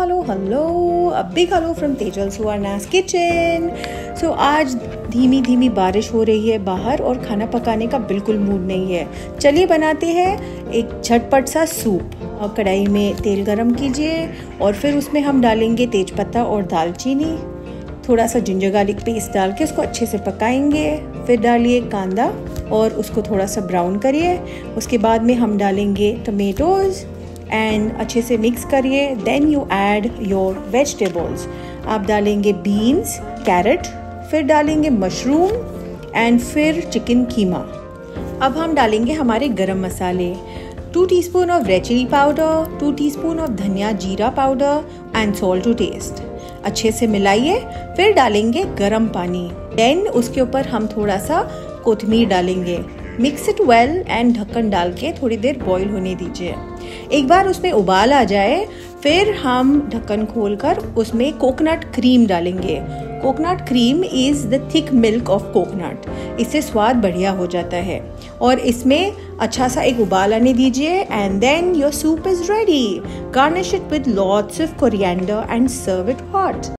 A big hello from Tejal Suvarna's kitchen. So आज धीमी धीमी बारिश हो रही है बाहर और खाना पकाने का बिल्कुल मूड नहीं है। चलिए बनाते हैं एक झटपट सा सूप। और कढ़ाई में तेल गरम कीजिए और फिर उसमें हम डालेंगे तेजपत्ता और दालचीनी, थोड़ा सा जिंजर गार्लिक पेस्ट डाल के उसको अच्छे से पकाएंगे। फिर डालिए कांदा और उसको थोड़ा सा ब्राउन करिए। उसके बाद में हम डालेंगे टमेटोज़ एंड अच्छे से मिक्स करिए। Then you add your vegetables. आप डालेंगे बीन्स, कैरेट, फिर डालेंगे मशरूम एंड फिर चिकन कीमा। अब हम डालेंगे हमारे गरम मसाले, 2 teaspoon of red chilli powder, 2 teaspoon of dhania jeera powder and salt to taste. अच्छे से मिलाइए। फिर डालेंगे गरम पानी। देन उसके ऊपर हम थोड़ा सा कोथिमीर डालेंगे। मिक्स इट वेल एंड ढक्कन डाल के थोड़ी देर बॉईल होने दीजिए। एक बार उसमें उबाल आ जाए फिर हम ढक्कन खोलकर उसमें कोकोनट क्रीम डालेंगे। Coconut cream is the thick milk of coconut. इससे स्वाद बढ़िया हो जाता है। और इसमें अच्छा सा एक उबाल आने दीजिए and then your soup is ready. Garnish it with lots of coriander and serve it hot.